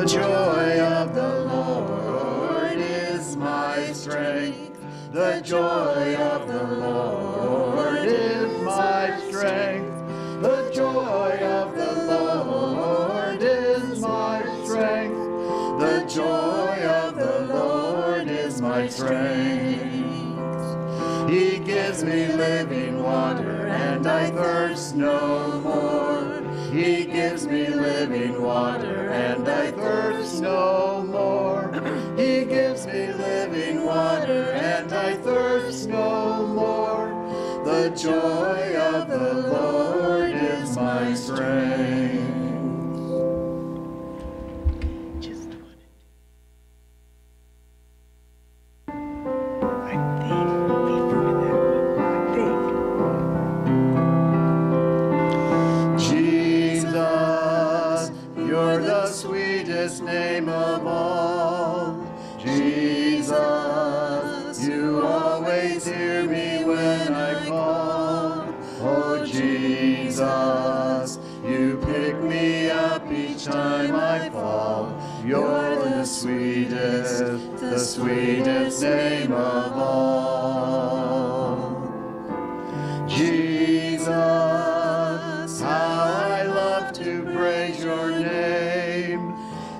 joy of the Lord is my strength. The joy of the Lord is my strength. The joy of the Lord is my strength. The joy of the Lord is my strength. He gives me living water, and I thirst no more. He gives me living water, and I thirst no more. He gives me living water, and I thirst no more. The joy of the Lord is my strength. Name of all, Jesus, you always hear me when I call. Oh Jesus, you pick me up each time I fall. You're the sweetest name of all. Jesus, how I love to praise your name.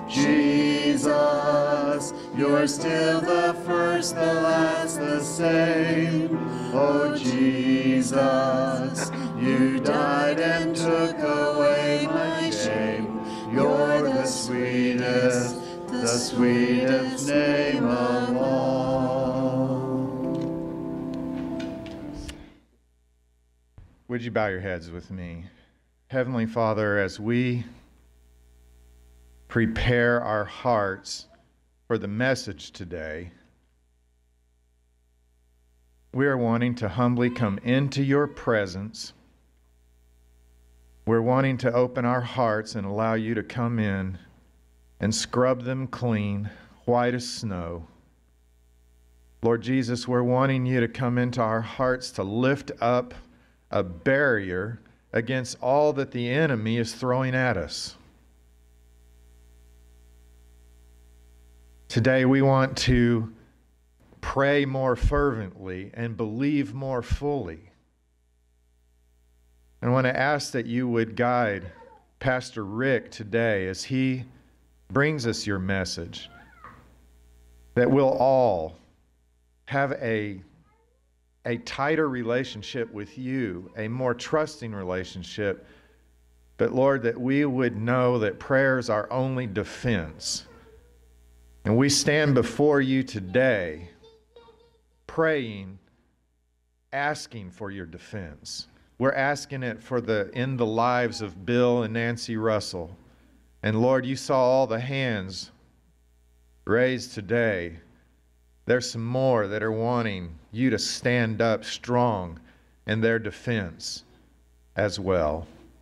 Jesus, you're still the first, the last, the same. Oh Jesus, you died and took away my shame. You're the sweetest name of all. Would you bow your heads with me? Heavenly Father, as we prepare our hearts for the message today, we are wanting to humbly come into your presence. We're wanting to open our hearts and allow you to come in and scrub them clean, white as snow. Lord Jesus, we're wanting you to come into our hearts to lift up a barrier against all that the enemy is throwing at us. Today we want to pray more fervently and believe more fully. I want to ask that you would guide Pastor Rick today as he brings us your message, that we'll all have a tighter relationship with you, a more trusting relationship, but Lord, that we would know that prayer is our only defense. And we stand before you today praying, asking for your defense. We're asking it in the lives of Bill and Nancy Russell. And Lord, you saw all the hands raised today. There's some more that are wanting you to stand up strong in their defense as well.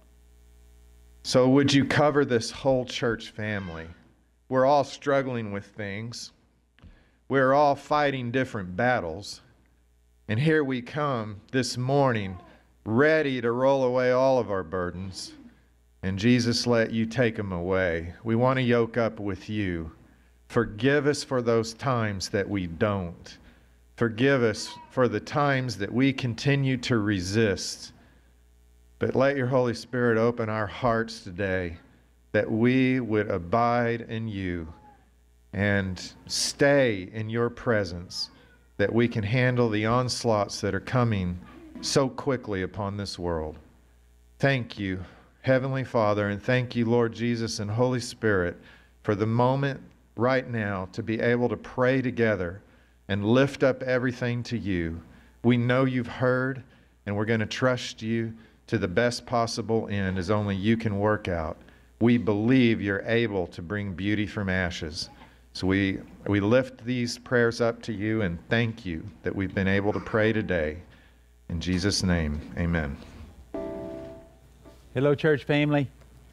So would you cover this whole church family? We're all struggling with things. We're all fighting different battles. And here we come this morning, ready to roll away all of our burdens. And Jesus, let you take them away. We want to yoke up with you. Forgive us for those times that we don't. Forgive us for the times that we continue to resist. But let your Holy Spirit open our hearts today, that we would abide in you and stay in your presence, that we can handle the onslaughts that are coming so quickly upon this world. Thank you, Heavenly Father, and thank you, Lord Jesus and Holy Spirit, for the moment right now to be able to pray together and lift up everything to you. We know you've heard, and we're going to trust you to the best possible end as only you can work out. We believe you're able to bring beauty from ashes. So we lift these prayers up to you and thank you that we've been able to pray today. In Jesus' name, amen. Hello, church family.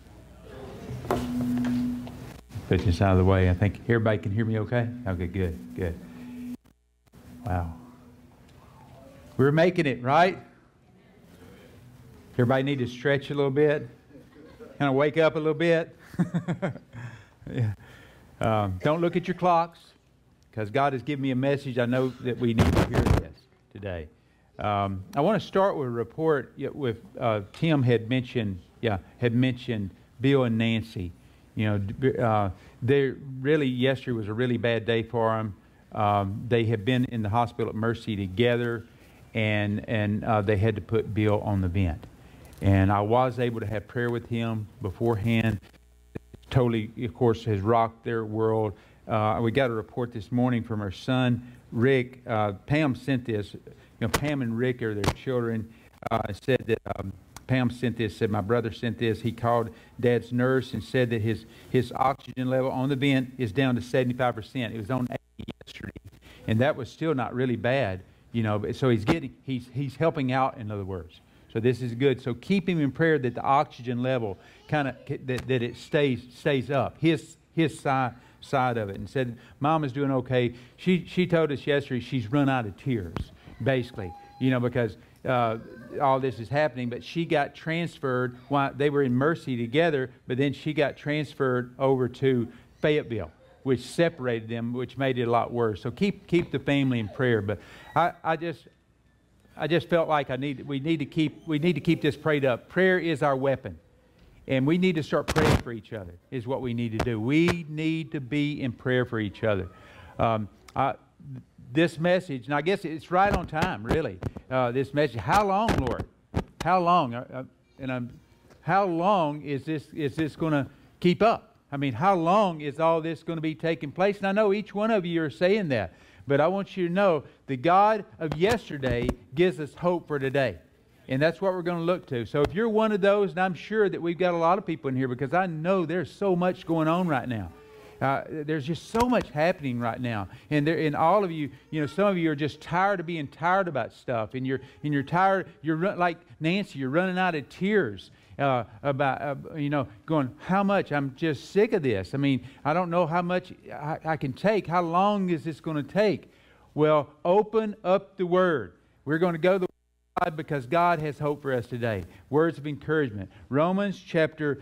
Put this out of the way. I think everybody can hear me okay? Okay, good. Wow. We're making it, right? Everybody need to stretch a little bit? Kind of wake up a little bit? Yeah. Don't look at your clocks, because God has given me a message. I know that we need to hear this today. I want to start with a report with Tim had mentioned Bill and Nancy. They really, yesterday was a really bad day for them. They have been in the hospital at Mercy together, and they had to put Bill on the vent. And I was able to have prayer with him beforehand. Totally, of course, has rocked their world. We got a report this morning from her son, Rick. Pam sent this. Pam and Rick are their children. Said that Pam sent this. Said my brother sent this. He called Dad's nurse and said that his oxygen level on the vent is down to 75%. It was on 80 yesterday, and that was still not really bad. So he's helping out, in other words. So this is good. So keep him in prayer that the oxygen level that it stays up. His side of it. And said Mom is doing okay. She told us yesterday she's run out of tears, basically. Because all this is happening. But she got transferred while they were in Mercy together. But then she got transferred over to Fayetteville, which separated them, which made it a lot worse. So keep the family in prayer. But I just felt like we need to keep this prayed up. Prayer is our weapon, and we need to start praying for each other. Is what we need to do. We need to be in prayer for each other. This message, and I guess it's right on time, really. This message. How long, Lord? How long? How long is this going to keep up? I mean, how long is all this going to be taking place? And I know each one of you are saying that. But I want you to know the God of yesterday gives us hope for today. And that's what we're going to look to. So if you're one of those, and I'm sure that we've got a lot of people in here because I know there's so much going on right now. There's just so much happening right now. And all of you, some of you are just tired of being tired about stuff. And you're tired, like Nancy, you're running out of tears. Going, how much? I'm just sick of this. I mean, I don't know how much I can take. How long is this going to take? Well, open up the Word. We're going to go to the Word because God has hope for us today. Words of encouragement. Romans chapter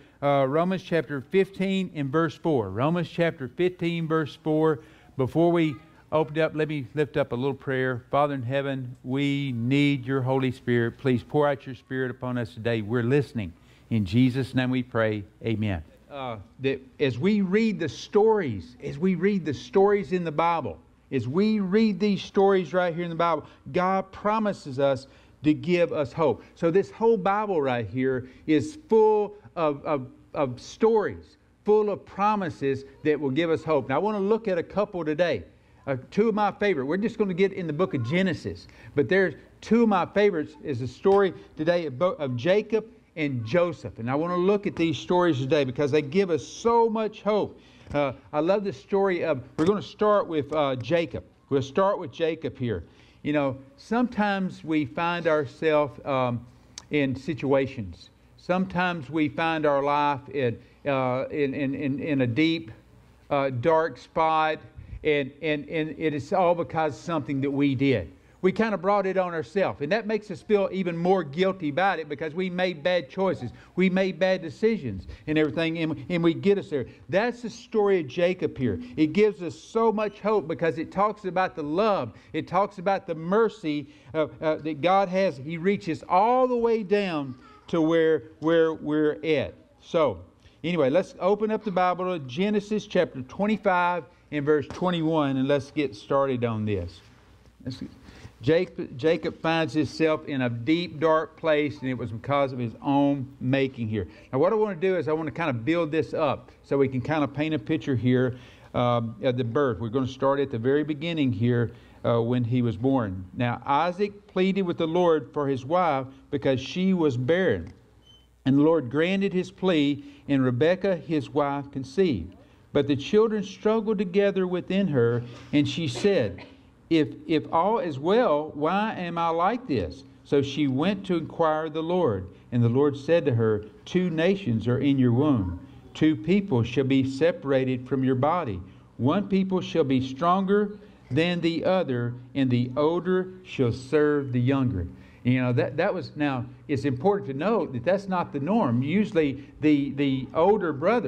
15 and verse 4. Romans chapter 15, verse 4. Before we open it up, let me lift up a little prayer. Father in heaven, we need your Holy Spirit. Please pour out your Spirit upon us today. We're listening. In Jesus' name we pray, amen. That as we read the stories in the Bible, as we read these stories right here in the Bible, God promises us to give us hope. So this whole Bible right here is full of stories, full of promises that will give us hope. Now I want to look at a couple today. Two of my favorite. We're just going to get in the book of Genesis. But there's two of my favorites is a story today of Jacob and Joseph. And I want to look at these stories today because they give us so much hope. I love the story of, we're going to start with Jacob. We'll start with Jacob here. Sometimes we find ourselves in situations. Sometimes we find our life in a deep, dark spot. And it is all because of something that we did. We kind of brought it on ourselves. And that makes us feel even more guilty about it because we made bad choices. We made bad decisions and everything, and we get us there. That's the story of Jacob here. It gives us so much hope because it talks about the love. It talks about the mercy that God has. He reaches all the way down to where we're at. So, anyway, let's open up the Bible to Genesis chapter 25 and verse 21, and let's get started on this. Jacob finds himself in a deep, dark place, and it was because of his own making here. Now, what I want to do is I want to kind of build this up so we can kind of paint a picture here of the birth. We're going to start at the very beginning here when he was born. Now, Isaac pleaded with the Lord for his wife because she was barren. And the Lord granted his plea, and Rebekah, his wife, conceived. But the children struggled together within her, and she said, If all is well, why am I like this? So she went to inquire of the Lord. And the Lord said to her, 2 nations are in your womb. 2 people shall be separated from your body. 1 people shall be stronger than the other, and the older shall serve the younger. That was, now, it's important to note that that's not the norm. Usually the older brother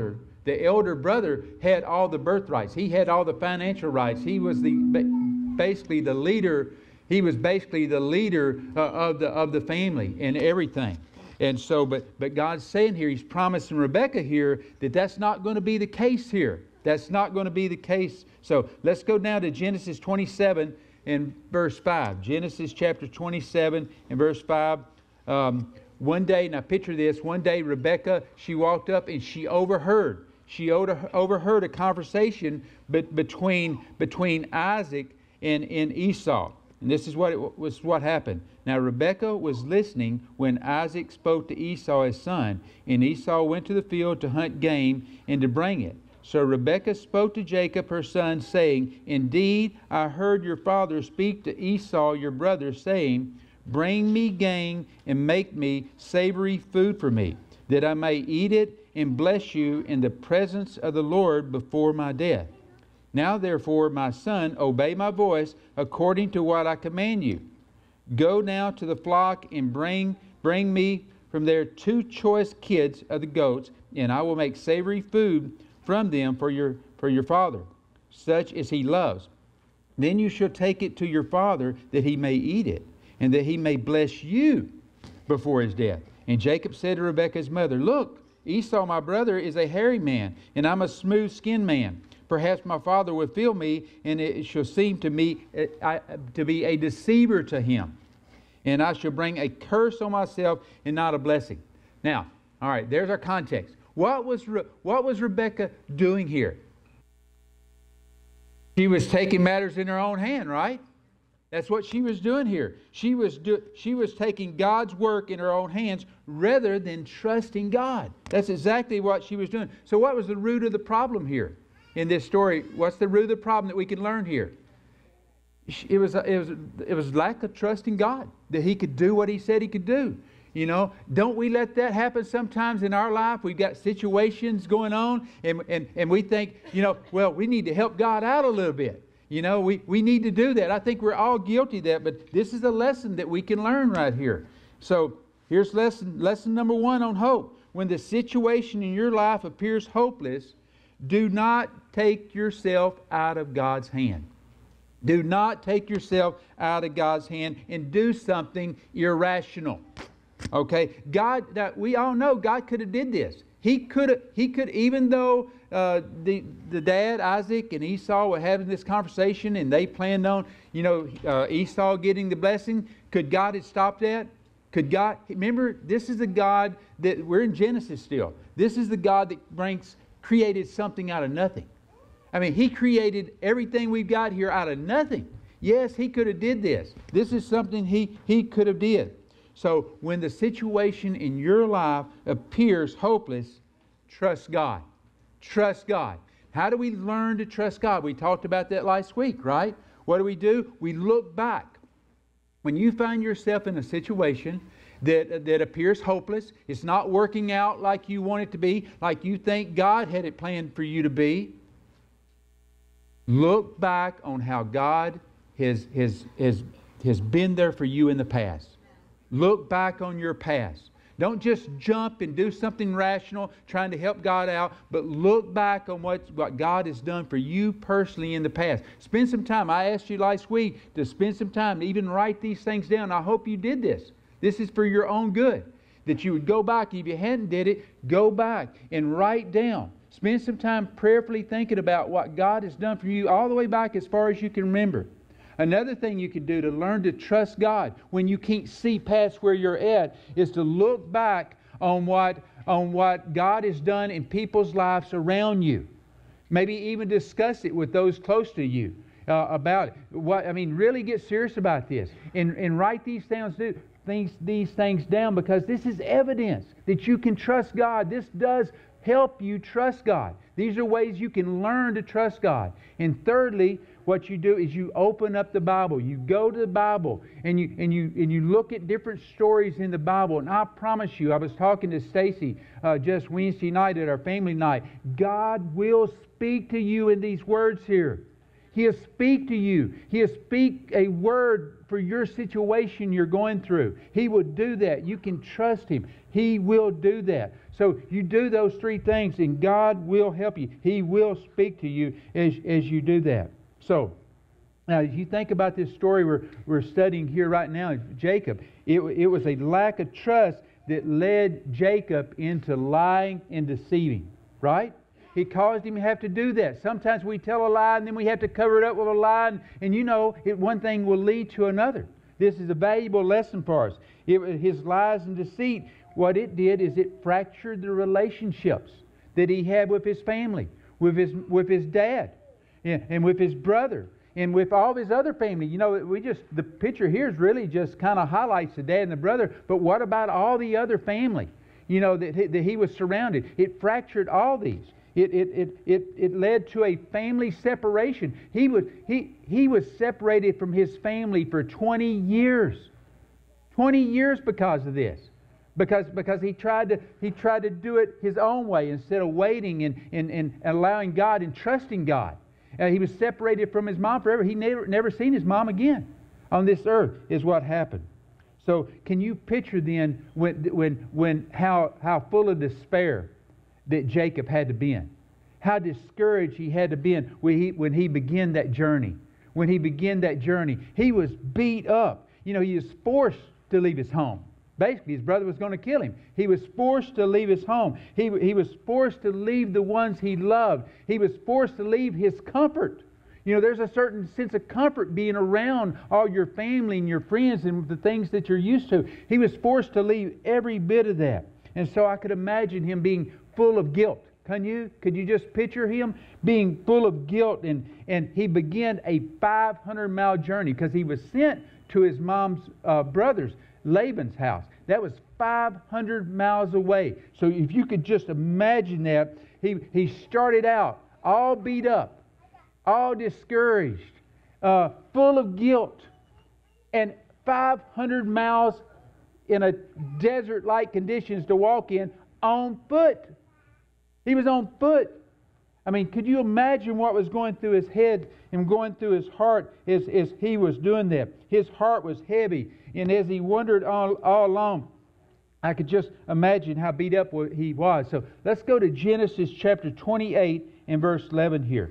The elder brother had all the birthrights. He had all the financial rights. He was basically the leader. He was basically the leader of the family and everything. And so, but God's saying here, He's promising Rebekah here that that's not going to be the case here. That's not going to be the case. So let's go now to Genesis 27 and verse 5. Genesis chapter 27 and verse 5. One day, now picture this, one day Rebekah, she walked up and she overheard. She overheard a conversation between Isaac and Esau. And this is what happened. Now Rebekah was listening when Isaac spoke to Esau his son, and Esau went to the field to hunt game and to bring it. So Rebekah spoke to Jacob her son, saying, Indeed, I heard your father speak to Esau your brother, saying, Bring me game and make me savory food for me, that I may eat it and bless you in the presence of the Lord before my death. Now therefore, my son, obey my voice according to what I command you. Go now to the flock and bring me from there 2 choice kids of the goats, and I will make savory food from them for your father, such as he loves. Then you shall take it to your father, that he may eat it, and that he may bless you before his death. And Jacob said to Rebekah's mother, Look, Esau my brother is a hairy man, and I'm a smooth-skinned man. Perhaps my father will feel me, and it shall seem to me to be a deceiver to him. And I shall bring a curse on myself and not a blessing. Now, all right, there's our context. What was Rebekah doing here? She was taking matters in her own hand, right? That's what she was doing here. She was taking God's work in her own hands rather than trusting God. That's exactly what she was doing. So what was the root of the problem here in this story? What's the root of the problem that we can learn here? It was lack of trust in God, that He could do what He said He could do. You know, don't we let that happen sometimes in our life? We've got situations going on and we think, well, we need to help God out a little bit. We need to do that. I think we're all guilty of that, but this is a lesson that we can learn right here. So here's lesson number 1 on hope. When the situation in your life appears hopeless, do not take yourself out of God's hand. Do not take yourself out of God's hand and do something irrational. Okay, we all know God could have did this. He could, even though the dad, Isaac, and Esau were having this conversation and they planned on, Esau getting the blessing, could God have stopped that? Could God, remember, this is the God that, we're in Genesis still. This is the God that created something out of nothing. I mean, He created everything we've got here out of nothing. Yes, He could have did this. This is something He could have did. So when the situation in your life appears hopeless, trust God. Trust God. How do we learn to trust God? We talked about that last week, right? What do? We look back. When you find yourself in a situation that appears hopeless, it's not working out like you want it to be, like you think God had it planned for you to be, look back on how God has been there for you in the past. Look back on your past. Don't just jump and do something rational trying to help God out, but look back on what God has done for you personally in the past. Spend some time. I asked you last week to spend some time to even write these things down. I hope you did this. This is for your own good. That you would go back. If you hadn't did it, go back and write down. Spend some time prayerfully thinking about what God has done for you all the way back as far as you can remember. Another thing you could do to learn to trust God when you can't see past where you're at is to look back on what God has done in people's lives around you. Maybe even discuss it with those close to you about it. Really get serious about this and write these things down, because this is evidence that you can trust God. This does help you trust God. These are ways you can learn to trust God. And thirdly, what you do is you open up the Bible. You go to the Bible and you look at different stories in the Bible. And I promise you, I was talking to Stacy just Wednesday night at our family night. God will speak to you in these words here. He'll speak to you. He'll speak a word for your situation you're going through. He will do that. You can trust Him. He will do that. So you do those three things and God will help you. He will speak to you as you do that. So, now, as you think about this story we're studying here right now, Jacob, it was a lack of trust that led Jacob into lying and deceiving, right? It caused him to have to do that. Sometimes we tell a lie and then we have to cover it up with a lie, and you know, one thing will lead to another. This is a valuable lesson for us. His lies and deceit, what it did is it fractured the relationships that he had with his family, with his dad, and with his brother, and with all of his other family. You know, the picture here is really just kind of highlights the dad and the brother, but what about all the other family, you know, that he was surrounded? It fractured all these. It led to a family separation. He was separated from his family for 20 years. 20 years because of this. Because he tried to do it his own way instead of waiting and allowing God and trusting God. He was separated from his mom forever. He never seen his mom again on this earth is what happened. So can you picture then how full of despair that Jacob had to be in? How discouraged he had to be in when he began that journey. When he began that journey, he was beat up. You know, he was forced to leave his home. Basically, his brother was going to kill him. He was forced to leave his home. He was forced to leave the ones he loved. He was forced to leave his comfort. You know, there's a certain sense of comfort being around all your family and your friends and the things that you're used to. He was forced to leave every bit of that. And so I could imagine him being full of guilt. Could you just picture him being full of guilt? And he began a 500-mile journey because he was sent to his mom's brother's, Laban's house. That was 500 miles away. So if you could just imagine that, he started out all beat up, all discouraged, full of guilt, and 500 miles in a desert-like conditions to walk in on foot. He was on foot. I mean, could you imagine what was going through his head and going through his heart as he was doing that? His heart was heavy. And as he wandered all along, I could just imagine how beat up he was. So let's go to Genesis chapter 28 and verse 11 here.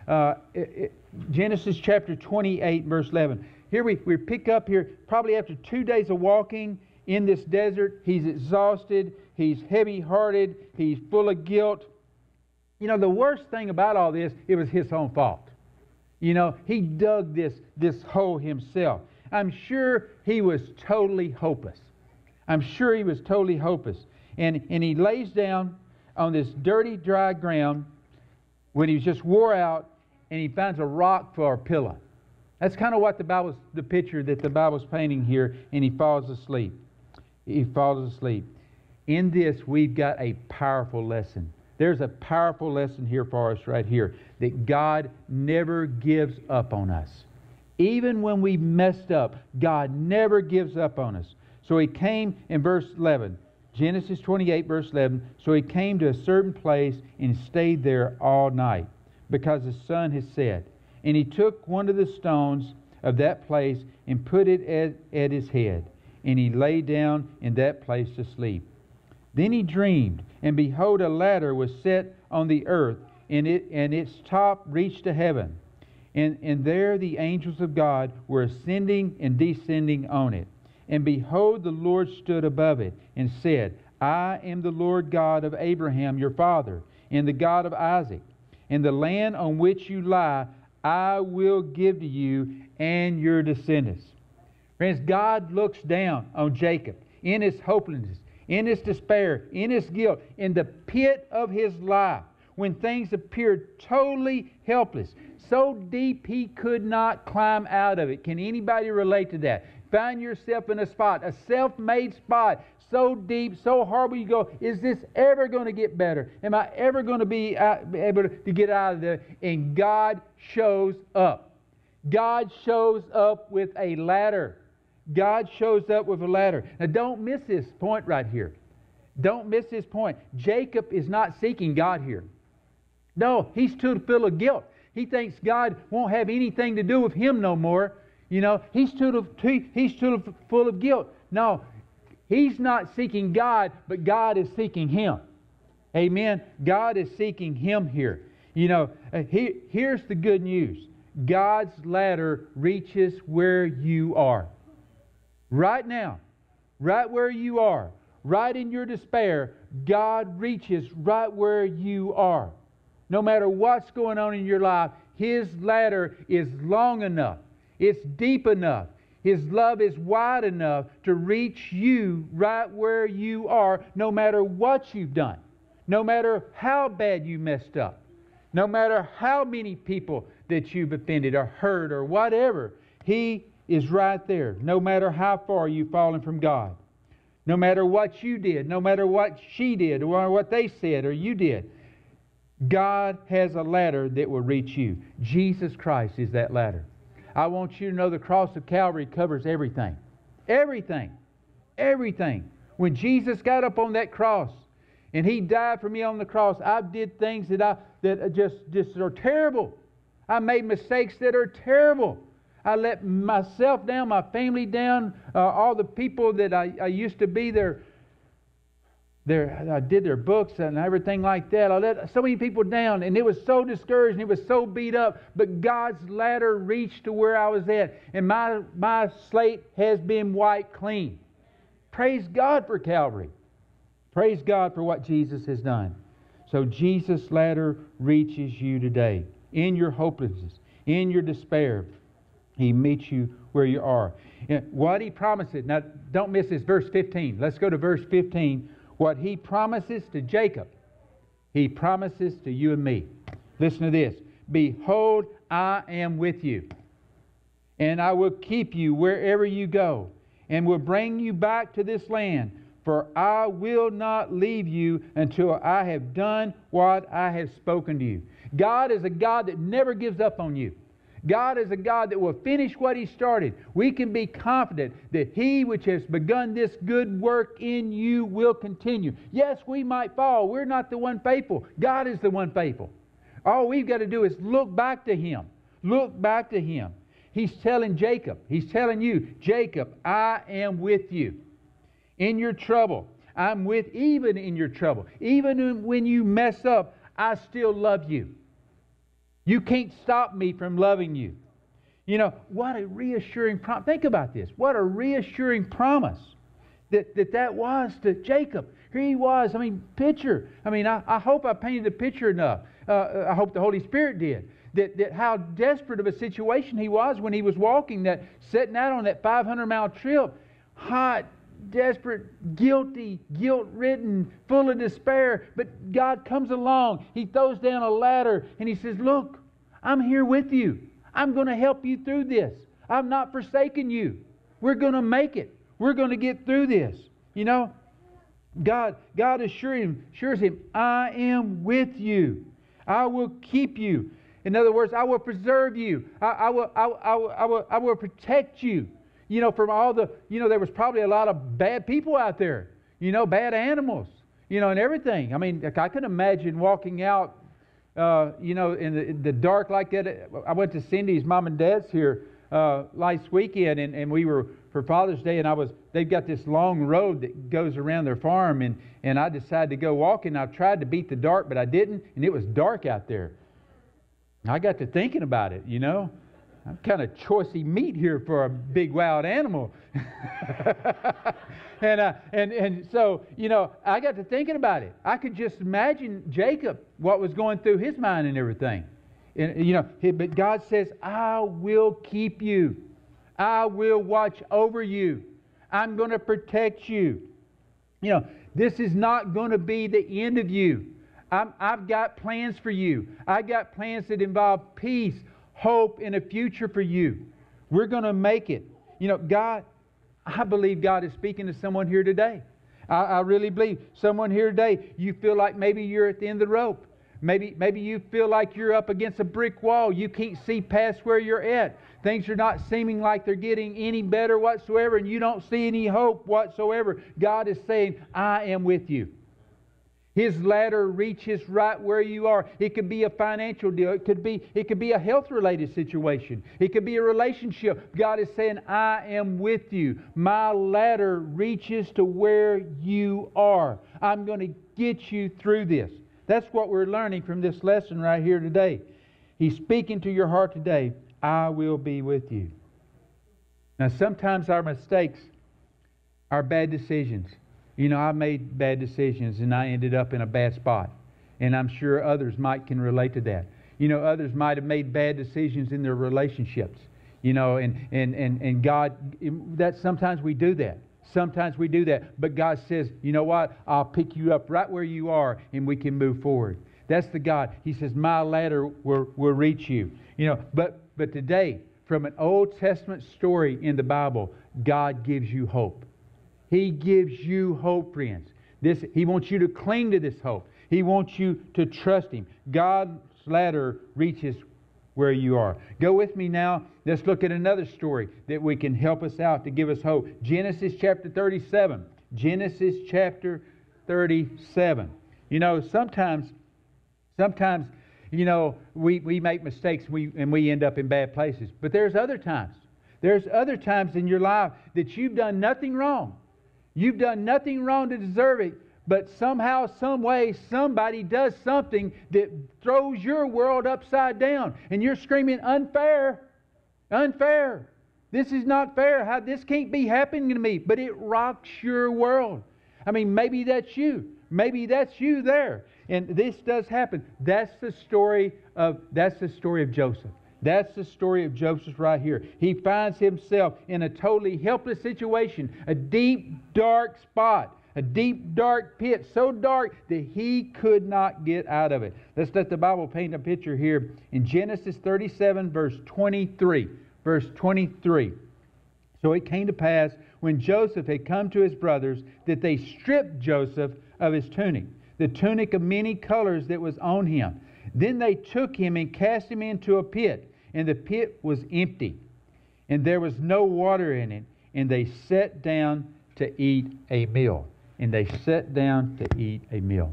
Genesis chapter 28 verse 11. Here we pick up here probably after 2 days of walking in this desert. He's exhausted. He's heavy-hearted. He's full of guilt. You know, the worst thing about all this, it was his own fault. You know, he dug this hole himself. I'm sure he was totally hopeless. I'm sure he was totally hopeless. And he lays down on this dirty, dry ground when he was just wore out, and he finds a rock for a pillow. That's kind of what the picture that the Bible's painting here, and he falls asleep. He falls asleep. In this, we've got a powerful lesson. There's a powerful lesson here for us right here, that God never gives up on us. Even when we messed up, God never gives up on us. So he came in verse 11, Genesis 28 verse 11, so he came to a certain place and stayed there all night, because the sun had set. And he took one of the stones of that place and put it at his head, and he lay down in that place to sleep. Then he dreamed, and behold, a ladder was set on the earth, and its top reached to heaven. And there the angels of God were ascending and descending on it. And behold, the Lord stood above it, and said, I am the Lord God of Abraham your father, and the God of Isaac. And the land on which you lie, I will give to you and your descendants. Friends, God looks down on Jacob in his hopelessness, in his despair, in his guilt, in the pit of his life, when things appeared totally helpless, so deep he could not climb out of it. Can anybody relate to that? Find yourself in a spot, a self-made spot, so deep, so horrible, you go, is this ever going to get better? Am I ever going to be able to get out of there? And God shows up. God shows up with a ladder. God shows up with a ladder. Now don't miss this point right here. Don't miss this point. Jacob is not seeking God here. No, he's too full of guilt. He thinks God won't have anything to do with him no more. You know, he's too full of guilt. No, he's not seeking God, but God is seeking him. Amen. God is seeking him here. You know, here's the good news. God's ladder reaches where you are. Right now, right where you are, right in your despair, God reaches right where you are. No matter what's going on in your life, His ladder is long enough. It's deep enough. His love is wide enough to reach you right where you are, no matter what you've done, no matter how bad you messed up, no matter how many people that you've offended or hurt or whatever. He is right there, no matter how far you've fallen from God. No matter what you did, no matter what she did, or what they said or you did, God has a ladder that will reach you. Jesus Christ is that ladder. I want you to know the cross of Calvary covers everything. Everything. Everything. When Jesus got up on that cross and He died for me on the cross, I did things that just are terrible. I made mistakes that are terrible. I let myself down, my family down, all the people that I used to be I did their books and everything like that. I let so many people down, and it was so discouraged and it was so beat up. But God's ladder reached to where I was at, and my slate has been wiped clean. Praise God for Calvary. Praise God for what Jesus has done. So Jesus' ladder reaches you today in your hopelessness, in your despair. He meets you where you are. And what He promises. Now, don't miss this, verse 15. Let's go to verse 15. What He promises to Jacob, He promises to you and me. Listen to this. Behold, I am with you, and I will keep you wherever you go, and will bring you back to this land. For I will not leave you until I have done what I have spoken to you. God is a God that never gives up on you. God is a God that will finish what He started. We can be confident that He which has begun this good work in you will continue. Yes, we might fall. We're not the one faithful. God is the one faithful. All we've got to do is look back to Him. Look back to Him. He's telling Jacob, He's telling you, Jacob, I am with you. In your trouble, I'm with, even in your trouble. Even when you mess up, I still love you. You can't stop me from loving you. You know, what a reassuring promise. Think about this. What a reassuring promise that was to Jacob. Here he was. I mean, picture. I mean, I hope I painted the picture enough. I hope the Holy Spirit did. That how desperate of a situation he was when he was walking, setting out on that 500-mile trip. Hot, desperate, guilty, guilt-ridden, full of despair. But God comes along. He throws down a ladder and He says, look, I'm here with you. I'm going to help you through this. I've not forsaken you. We're going to make it. We're going to get through this. You know, God assures him, I am with you. I will keep you. In other words, I will preserve you. I will protect you. You know, from all the, there was probably a lot of bad people out there, bad animals, and everything. I mean, I can imagine walking out, in the dark like that. I went to Cindy's mom and dad's here last weekend, and we were for Father's Day, and they've got this long road that goes around their farm, and I decided to go walking. I tried to beat the dark, but I didn't, and it was dark out there. I got to thinking about it, I'm kind of choicey meat here for a big wild animal. and so, I got to thinking about it. I could just imagine Jacob, what was going through his mind and everything. And, but God says, I will keep you. I will watch over you. I'm going to protect you. This is not going to be the end of you. I've got plans for you. I've got plans that involve peace, hope, and a future for you. We're going to make it. God, I believe God is speaking to someone here today. I really believe someone here today, you feel like maybe you're at the end of the rope. Maybe you feel like you're up against a brick wall. You can't see past where you're at. Things are not seeming like they're getting any better whatsoever, and you don't see any hope whatsoever. God is saying, I am with you. His ladder reaches right where you are. It could be a financial deal. It could be a health-related situation. It could be a relationship. God is saying, I am with you. My ladder reaches to where you are. I'm going to get you through this. That's what we're learning from this lesson right here today. He's speaking to your heart today. I will be with you. Now, sometimes our mistakes are bad decisions. You know, I made bad decisions and I ended up in a bad spot. And I'm sure others can relate to that. You know, others might have made bad decisions in their relationships. You know, and God, that sometimes we do that. Sometimes we do that. But God says, you know what? I'll pick you up right where you are and we can move forward. That's the God. He says, my ladder will reach you. You know, but today, from an Old Testament story in the Bible, God gives you hope. He gives you hope, friends. He wants you to cling to this hope. He wants you to trust Him. God's ladder reaches where you are. Go with me now. Let's look at another story that we can help us out to give us hope. Genesis chapter 37. Genesis chapter 37. You know, sometimes, you know, we make mistakes and we end up in bad places. But there's other times. There's other times in your life that you've done nothing wrong. You've done nothing wrong to deserve it, but somehow, some way, somebody does something that throws your world upside down. And you're screaming, unfair, unfair. This is not fair. This can't be happening to me. But it rocks your world. I mean, maybe that's you. Maybe that's you there. And this does happen. That's the story of Joseph. That's the story of Joseph right here. He finds himself in a totally helpless situation, a deep, dark spot, a deep, dark pit, so dark that he could not get out of it. Let's let the Bible paint a picture here in Genesis 37, verse 23. Verse 23. So it came to pass when Joseph had come to his brothers that they stripped Joseph of his tunic, the tunic of many colors that was on him. Then they took him and cast him into a pit. And the pit was empty, and there was no water in it. And they sat down to eat a meal. And they sat down to eat a meal.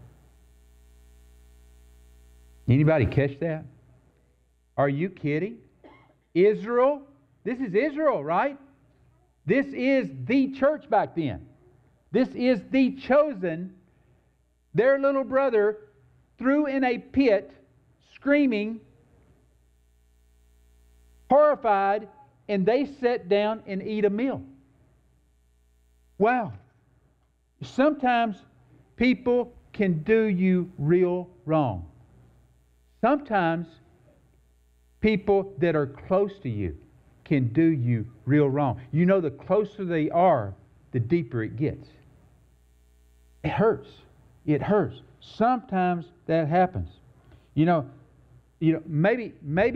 Anybody catch that? Are you kidding? Israel? This is Israel, right? This is the church back then. This is the chosen. Their little brother threw in a pit, screaming, horrified, and they sat down and eat a meal. Wow. Sometimes people can do you real wrong. Sometimes people that are close to you can do you real wrong. You know, the closer they are, the deeper it gets. It hurts. It hurts. Sometimes that happens. You know, maybe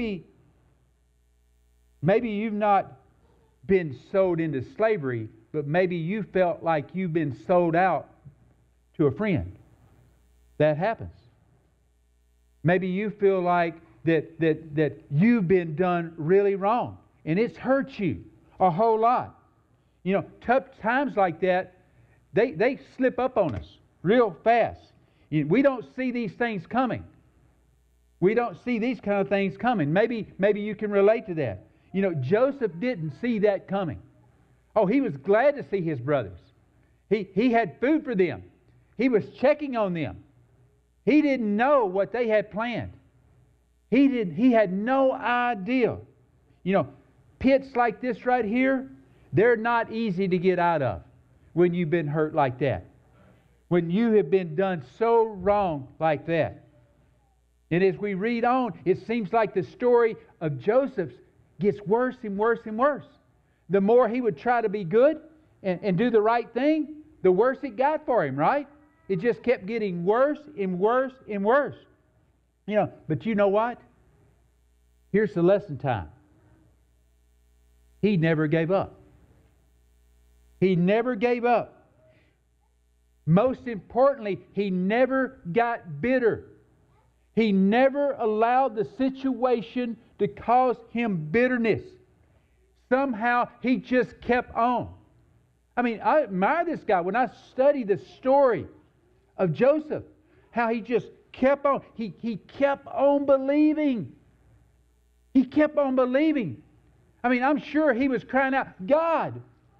you've not been sold into slavery, but maybe you felt like you've been sold out to a friend. That happens. Maybe you feel like that you've been done really wrong, and it's hurt you a whole lot. You know, tough times like that, they slip up on us real fast. We don't see these things coming. We don't see these kind of things coming. Maybe you can relate to that. You know, Joseph didn't see that coming. Oh, he was glad to see his brothers. He had food for them. He was checking on them. He didn't know what they had planned. He had no idea. You know, pits like this right here, they're not easy to get out of when you've been hurt like that. When you have been done so wrong like that. And as we read on, it seems like the story of Joseph's gets worse and worse and worse. The more he would try to be good and do the right thing, the worse it got for him, right? It just kept getting worse and worse and worse. You know, but you know what? Here's the lesson time. He never gave up. He never gave up. Most importantly, he never got bitter. He never allowed the situation to cause him bitterness. Somehow he just kept on. I mean, I admire this guy. When I study the story of Joseph. How he just kept on. He kept on believing. He kept on believing. I mean, I'm sure he was crying out, God,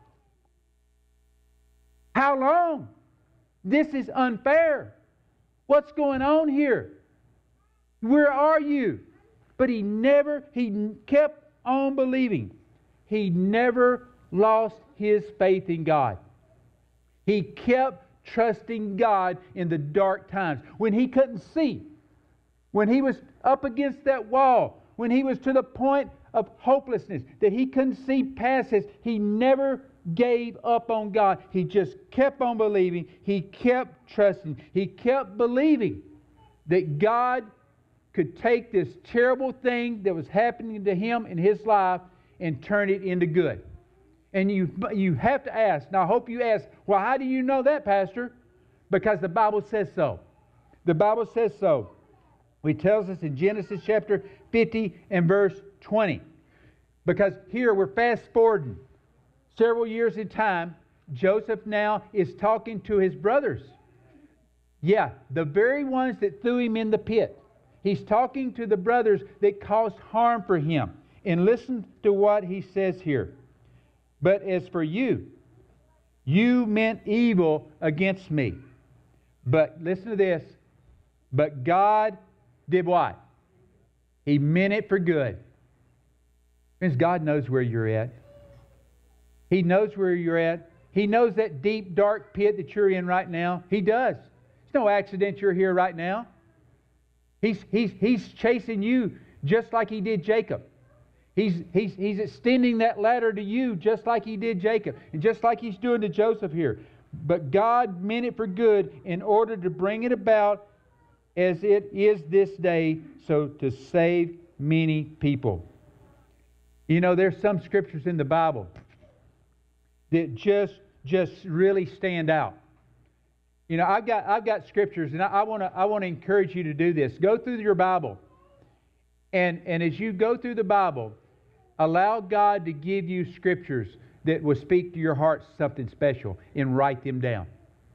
how long? This is unfair. What's going on here? Where are you? But he kept on believing. He never lost his faith in God. He kept trusting God in the dark times. When he couldn't see, when he was up against that wall, when he was to the point of hopelessness, that he couldn't see past this, he never gave up on God. He just kept on believing. He kept trusting. He kept believing that God could take this terrible thing that was happening to him in his life and turn it into good. And you have to ask. Now, I hope you ask, well, how do you know that, Pastor? Because the Bible says so. The Bible says so. It tells us in Genesis chapter 50 and verse 20. Because here we're fast forwarding several years in time. Joseph now is talking to his brothers. Yeah, the very ones that threw him in the pit. He's talking to the brothers that caused harm for him. And listen to what he says here. But as for you, you meant evil against me. But listen to this. But God did what? He meant it for good. Friends, God knows where you're at. He knows where you're at. He knows that deep, dark pit that you're in right now. He does. It's no accident you're here right now. He's chasing you just like He did Jacob. He's extending that ladder to you just like He did Jacob. And just like He's doing to Joseph here. But God meant it for good in order to bring it about as it is this day, so to save many people. You know, there's some scriptures in the Bible that just really stand out. You know, I've got scriptures, and I want to encourage you to do this. Go through your Bible, and as you go through the Bible, allow God to give you scriptures that will speak to your heart something special, and write them down.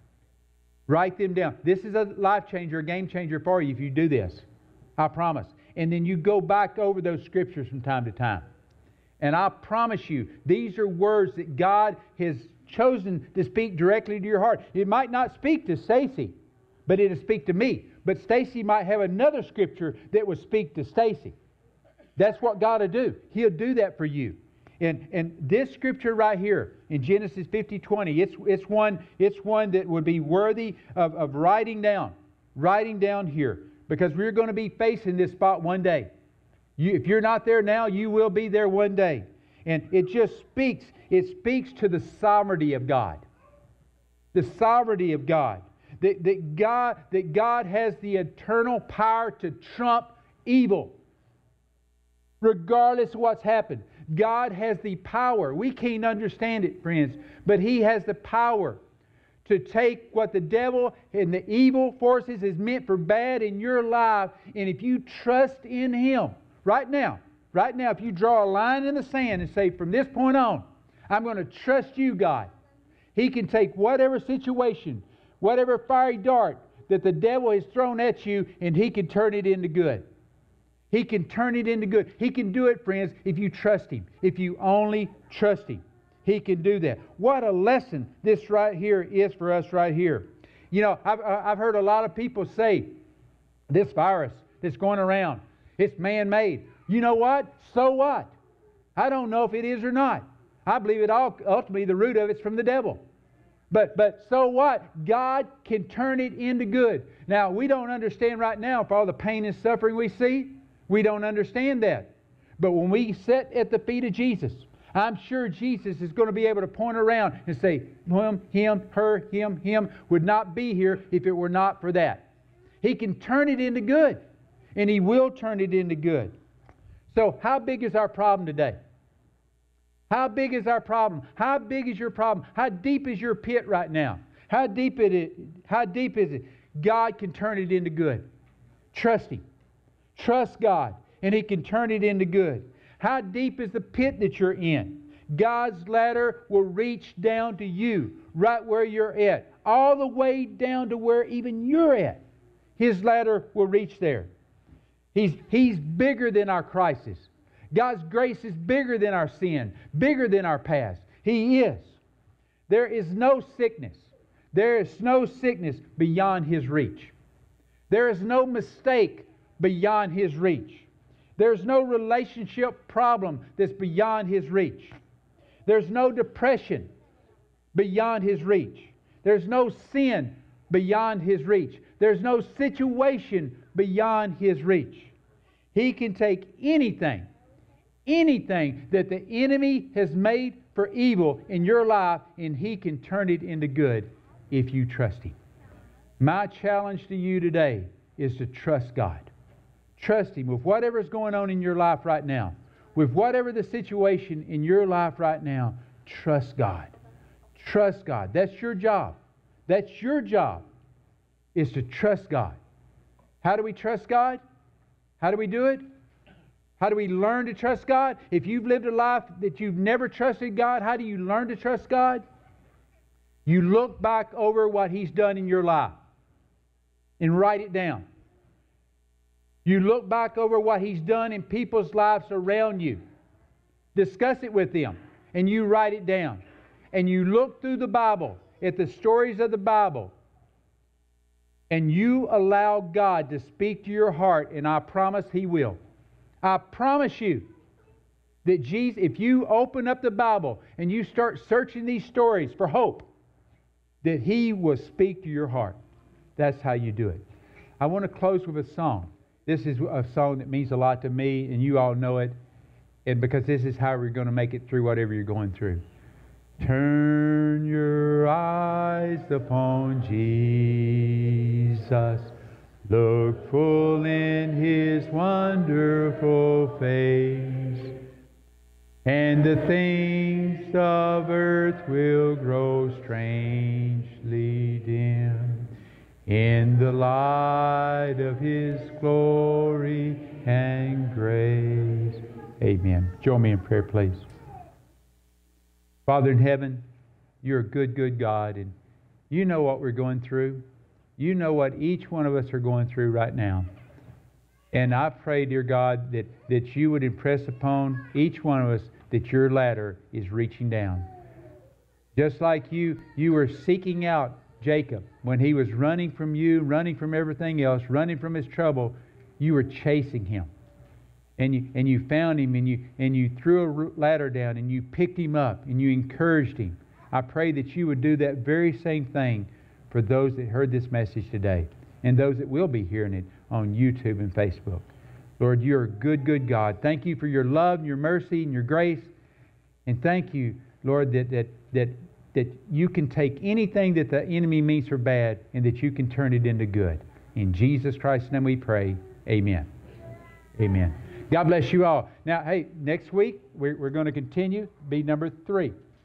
Write them down. This is a life changer, a game changer for you if you do this. I promise. And then you go back over those scriptures from time to time. And I promise you, these are words that God has chosen to speak directly to your heart. It might not speak to Stacy, but it'll speak to me. But Stacy might have another scripture that will speak to Stacy. That's what God will do. He'll do that for you. And this scripture right here in Genesis 50:20, it's one that would be worthy of writing down here, because we're going to be facing this spot one day. If you're not there now, you will be there one day. And it speaks to the sovereignty of God. The sovereignty of God. That God has the eternal power to trump evil. Regardless of what's happened. God has the power. We can't understand it, friends. But He has the power to take what the devil and the evil forces has meant for bad in your life. And if you trust in Him, right now, if you draw a line in the sand and say, from this point on, I'm going to trust you, God. He can take whatever situation, whatever fiery dart that the devil has thrown at you, and He can turn it into good. He can turn it into good. He can do it, friends, if you trust Him. If you only trust Him. He can do that. What a lesson this right here is for us right here. You know, I've heard a lot of people say, this virus that's going around, it's man-made. You know what? So what? I don't know if it is or not. I believe it all, ultimately the root of it's from the devil. But so what? God can turn it into good. Now, we don't understand right now for all the pain and suffering we see. We don't understand that. But when we sit at the feet of Jesus, I'm sure Jesus is going to be able to point around and say, him, her, him would not be here if it were not for that. He can turn it into good. And He will turn it into good. So how big is our problem today? How big is our problem? How big is your problem? How deep is your pit right now? How deep is it? God can turn it into good. Trust Him. Trust God, and He can turn it into good. How deep is the pit that you're in? God's ladder will reach down to you, right where you're at. all the way down to where even you're at. His ladder will reach there. He's bigger than our crisis. God's grace is bigger than our sin, bigger than our past. He is. There is no sickness. There is no sickness beyond His reach. There is no mistake beyond His reach. There's no relationship problem that's beyond His reach. There's no depression beyond His reach. There's no sin beyond His reach. There's no situation beyond His reach. He can take anything that the enemy has made for evil in your life, and He can turn it into good if you trust Him. My challenge to you today is to trust God. Trust Him with whatever's going on in your life right now. With whatever the situation in your life right now, trust God. Trust God. That's your job. That's your job, is to trust God. How do we trust God? How do we do it? How do we learn to trust God? If you've lived a life that you've never trusted God, how do you learn to trust God? You look back over what He's done in your life and write it down. You look back over what He's done in people's lives around you. Discuss it with them, and you write it down. And you look through the Bible, at the stories of the Bible, and you allow God to speak to your heart, and I promise He will. I promise you that Jesus, if you open up the Bible and you start searching these stories for hope, that He will speak to your heart. That's how you do it. I want to close with a song. This is a song that means a lot to me, and you all know it, and because this is how we're going to make it through whatever you're going through. Turn your eyes upon Jesus. Look full in His wonderful face, and the things of earth will grow strangely dim in the light of His glory and grace. Amen. Join me in prayer, please. Father in heaven, You're a good, good God, and You know what we're going through. You know what each one of us are going through right now. And I pray, dear God, that You would impress upon each one of us that Your ladder is reaching down. Just like you were seeking out Jacob when he was running from You, running from everything else, running from his trouble. You were chasing him. And you found him, and you threw a ladder down, and you picked him up, and you encouraged him. I pray that You would do that very same thing for those that heard this message today, and those that will be hearing it on YouTube and Facebook. Lord, You're a good, good God. Thank You for Your love and Your mercy and Your grace. And thank You, Lord, that You can take anything that the enemy means for bad, and that You can turn it into good. In Jesus Christ's name we pray. Amen. Amen. God bless you all. Now, hey, next week we're going to continue, be number 3.